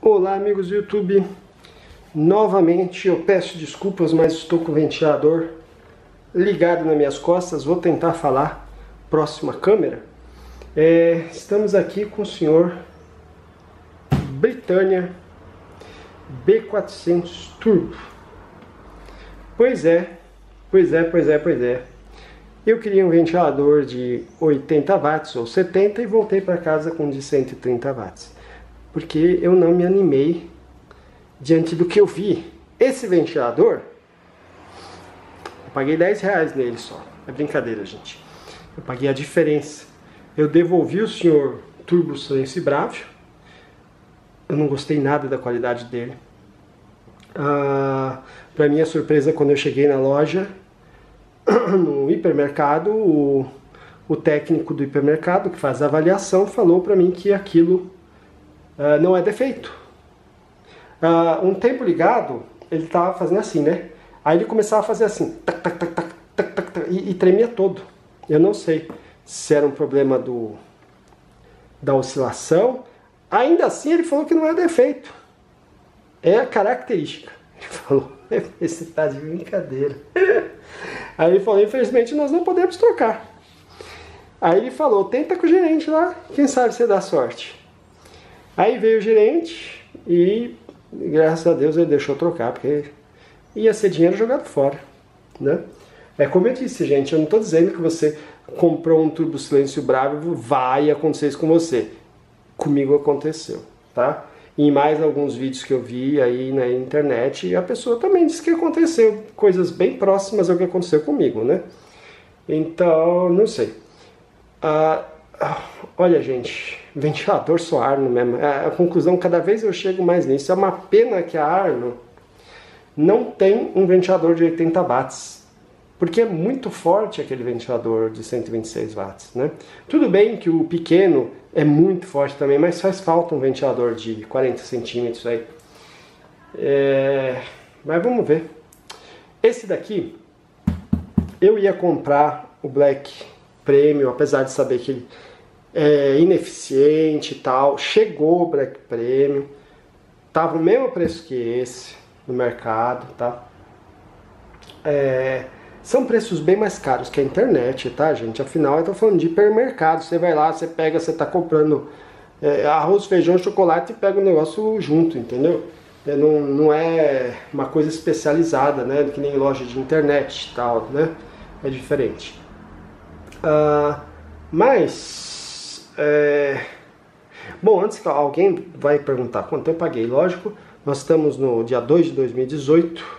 Olá amigos do YouTube, novamente eu peço desculpas, mas estou com o ventilador ligado nas minhas costas, vou tentar falar próximo à câmera. Estamos aqui com o senhor Britannia B400 Turbo. Pois é. Eu queria um ventilador de 80 watts ou 70 e voltei para casa com um de 130 watts. Porque eu não me animei diante do que eu vi. Esse ventilador, eu paguei R$10 nele só. É brincadeira, gente. Eu paguei a diferença. Eu devolvi o senhor Turbo Silêncio Bravo. Eu não gostei nada da qualidade dele. Para minha surpresa, quando eu cheguei na loja, no hipermercado, o técnico do hipermercado que faz a avaliação falou para mim que aquilo não é defeito. Um tempo ligado, ele estava fazendo assim, né? Aí ele começava a fazer assim, tac, tac, tac, tac, tac, tac, tac, e tremia todo. Eu não sei se era um problema da oscilação. Ainda assim, ele falou que não é defeito. É a característica. Ele falou, esse tá de brincadeira. Aí ele falou, infelizmente nós não podemos trocar. Aí ele falou, tenta com o gerente lá, quem sabe você dá sorte. Aí veio o gerente e, graças a Deus, ele deixou trocar, porque ia ser dinheiro jogado fora, né? É como eu disse, gente, eu não estou dizendo que você comprou um Turbo Silêncio Bravo, vai acontecer isso com você. Comigo aconteceu, tá? Em mais alguns vídeos que eu vi aí na internet, a pessoa também disse que aconteceu coisas bem próximas ao que aconteceu comigo, né? Então, não sei. Olha, gente, ventilador só Arno mesmo. A conclusão, cada vez eu chego mais nisso. É uma pena que a Arno não tem um ventilador de 80 watts. Porque é muito forte aquele ventilador de 126 watts, né? Tudo bem que o pequeno é muito forte também, mas faz falta um ventilador de 40 centímetros aí. Mas vamos ver. Esse daqui, eu ia comprar o Black Premium, apesar de saber que ele é ineficiente e tal. Chegou o Black Premium, tava o mesmo preço que esse no mercado, tá? São preços bem mais caros que a internet, tá, gente? Afinal, eu tô falando de hipermercado. Você vai lá, você pega, você tá comprando arroz, feijão, chocolate e pega o negócio junto, entendeu? Não é uma coisa especializada, né? Que nem loja de internet e tal, né? É diferente. Bom, antes que alguém vai perguntar quanto eu paguei, lógico, nós estamos no dia 2 de 2018.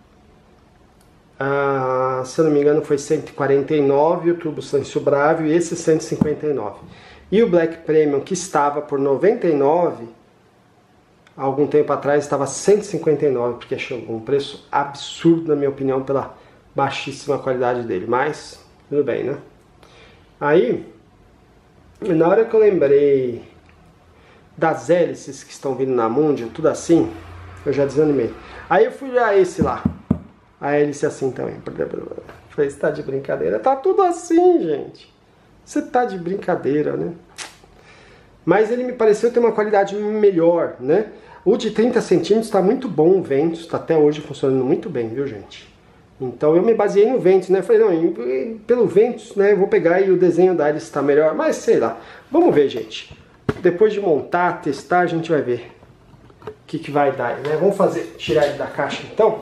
Se eu não me engano foi 149 o Turbo Silêncio Bravo e esse 159. E o Black Premium, que estava por 99, há algum tempo atrás estava 159, porque chegou um preço absurdo, na minha opinião, pela baixíssima qualidade dele. Mas, tudo bem, né? Aí, na hora que eu lembrei das hélices que estão vindo na Mundial, tudo assim, eu já desanimei. Aí eu fui a esse lá. A hélice assim também. Falei, você tá de brincadeira? Tá tudo assim, gente. Você tá de brincadeira, né? Mas ele me pareceu ter uma qualidade melhor, né? O de 30 centímetros tá muito bom o vento. Está até hoje funcionando muito bem, viu, gente? Então eu me baseei no vento, né? Falei, não, pelo vento, né? Eu vou pegar e o desenho da hélice tá melhor. Mas sei lá. Vamos ver, gente. Depois de montar, testar, a gente vai ver o que vai dar, né? Vamos tirar ele da caixa, então.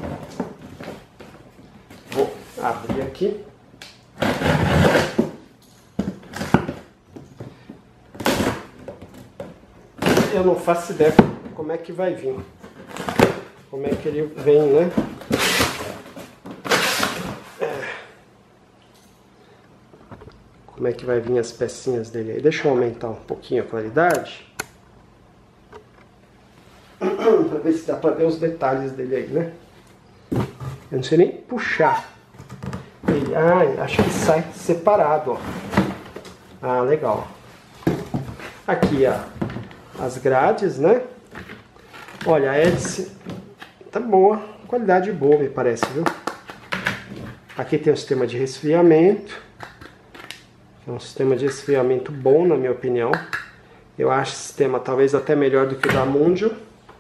Vou abrir aqui. Eu não faço ideia como é que vai vir. Como é que ele vem, né? Como é que vai vir as pecinhas dele aí. Deixa eu aumentar um pouquinho a claridade. Pra ver se dá pra ver os detalhes dele aí, né? Eu não sei nem puxar ele. Acho que sai separado, ó. Legal. Aqui, ó, as grades, né? Olha, a hélice tá boa, qualidade boa, me parece, viu? Aqui tem o sistema de resfriamento. É um sistema de resfriamento bom, na minha opinião. Eu acho esse sistema talvez até melhor do que o da Mundio.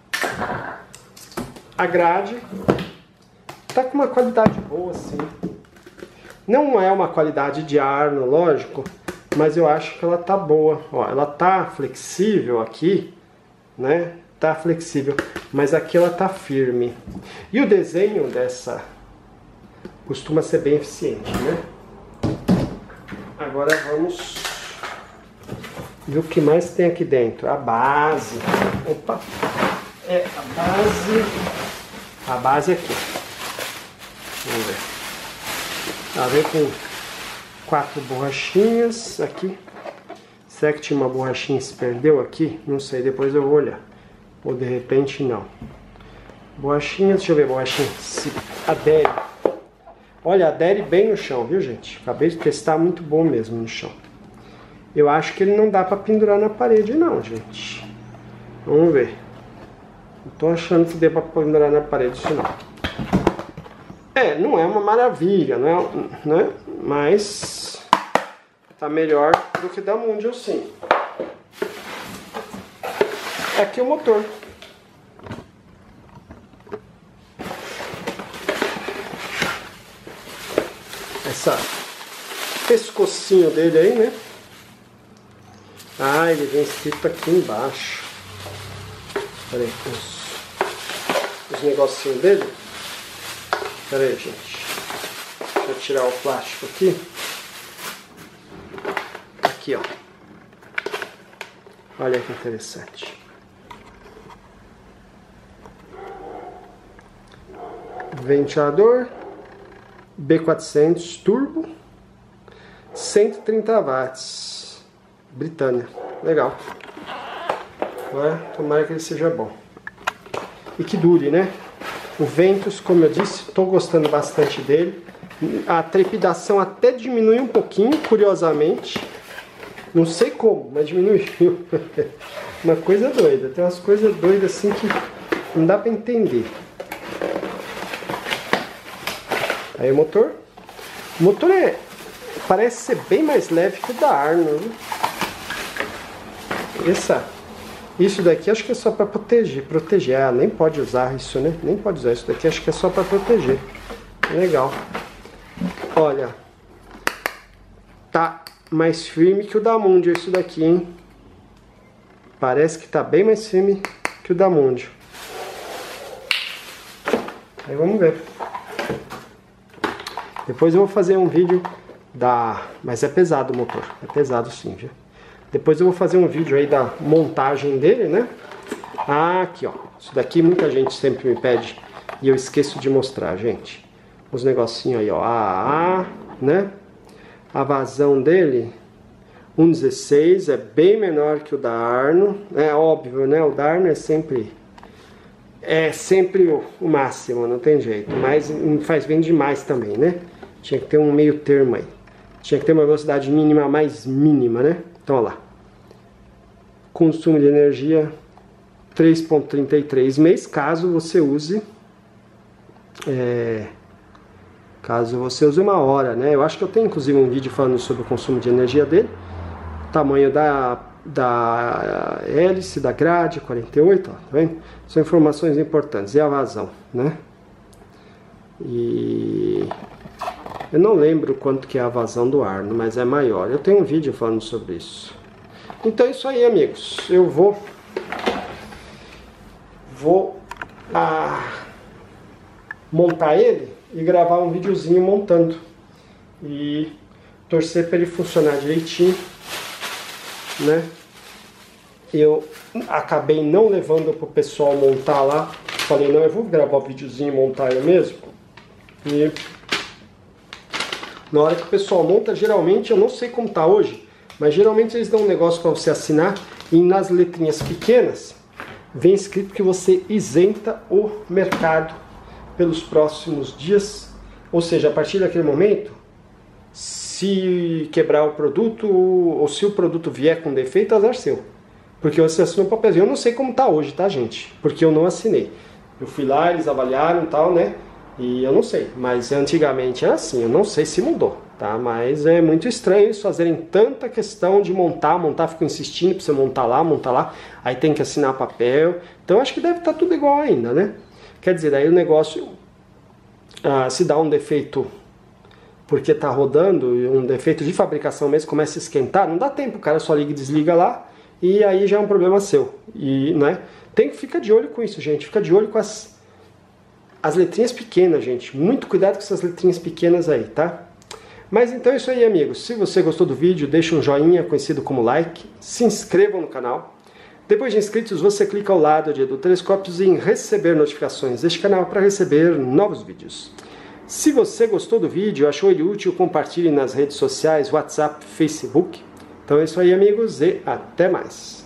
A grade tá com uma qualidade boa, sim. Não é uma qualidade de Arno, lógico, mas eu acho que ela tá boa. Ó, ela tá flexível aqui, né? Tá flexível, mas aqui ela tá firme. E o desenho dessa costuma ser bem eficiente, né? Agora vamos ver o que mais tem aqui dentro. A base. Opa! É a base. A base aqui. Vamos ver. Ela vem com 4 borrachinhas aqui. Será que tinha uma borrachinha que se perdeu aqui? Não sei, depois eu vou olhar. Ou de repente não. Borrachinhas, deixa eu ver, borrachinha. Se adere. Olha, adere bem no chão, viu, gente? Acabei de testar, muito bom mesmo no chão. Eu acho que ele não dá pra pendurar na parede não, gente. Vamos ver. Não tô achando que dê pra pendurar na parede isso não. É, não é uma maravilha, né? Mas tá melhor do que da Mundio, sim. Aqui o motor. Essa pescocinho dele aí, né? Ah, ele vem escrito aqui embaixo. Pera aí, os negocinhos dele. Pera aí, gente. Deixa eu tirar o plástico aqui. Aqui, ó. Olha que interessante. Ventilador B400 turbo, 130 watts, Britânia, legal. Tomara que ele seja bom e que dure, né? O Ventus, como eu disse, estou gostando bastante dele. A trepidação até diminui um pouquinho, curiosamente. Não sei como, mas diminuiu. Uma coisa doida, tem umas coisas doidas assim que não dá para entender. Aí o motor. O motor parece ser bem mais leve que o da Arno, né? Isso daqui acho que é só para proteger. Ah, nem pode usar isso, né? Nem pode usar isso daqui, acho que é só para proteger. Legal. Olha, tá mais firme que o da Mundio isso daqui, hein? Parece que tá bem mais firme que o da Mundio. Aí vamos ver. Depois eu vou fazer um vídeo mas é pesado o motor, é pesado sim, viu? Depois eu vou fazer um vídeo aí da montagem dele, né? Ah, aqui, ó. Isso daqui muita gente sempre me pede e eu esqueço de mostrar, gente. Os negocinhos aí, ó. Né? A vazão dele, 1,16, é bem menor que o da Arno. É óbvio, né? O da Arno é sempre o máximo, não tem jeito. Mas faz bem demais também, né? Tinha que ter um meio termo aí. Tinha que ter uma velocidade mínima mais mínima, né? Então, olha lá. Consumo de energia 3,33 mês, caso você use uma hora, né? Eu acho que eu tenho inclusive um vídeo falando sobre o consumo de energia dele. Tamanho da hélice, da grade, 48, ó, tá vendo? São informações importantes. E a vazão, né? E eu não lembro quanto que é a vazão do Arno, mas é maior. Eu tenho um vídeo falando sobre isso. Então é isso aí, amigos. Eu vou montar ele e gravar um videozinho montando. E torcer para ele funcionar direitinho, né? Eu acabei não levando pro pessoal montar lá. Falei, não, eu vou gravar o videozinho e montar eu mesmo. E na hora que o pessoal monta, geralmente, eu não sei como tá hoje, mas geralmente eles dão um negócio para você assinar e nas letrinhas pequenas vem escrito que você isenta o mercado pelos próximos dias. Ou seja, a partir daquele momento, se quebrar o produto ou se o produto vier com defeito, azar seu. Porque você assinou o papelzinho. Eu não sei como tá hoje, tá, gente? Porque eu não assinei. Eu fui lá, eles avaliaram e tal, né? E eu não sei. Mas antigamente era assim, eu não sei se mudou, tá? tá? Mas é muito estranho eles fazerem tanta questão de montar, ficam insistindo para você montar lá, aí tem que assinar papel. Então acho que deve estar tudo igual ainda, né? Quer dizer, aí o negócio, se dá um defeito porque está rodando, um defeito de fabricação mesmo, começa a esquentar, não dá tempo, o cara só liga e desliga lá, e aí já é um problema seu. E, né, tem que ficar de olho com isso, gente, fica de olho com as letrinhas pequenas, gente, muito cuidado com essas letrinhas pequenas aí, tá? Mas então é isso aí, amigos, se você gostou do vídeo, deixa um joinha, conhecido como like, se inscrevam no canal. Depois de inscritos, você clica ao lado de EduTelescópios em receber notificações deste canal para receber novos vídeos. Se você gostou do vídeo, achou ele útil, compartilhe nas redes sociais, WhatsApp, Facebook. Então é isso aí, amigos, e até mais.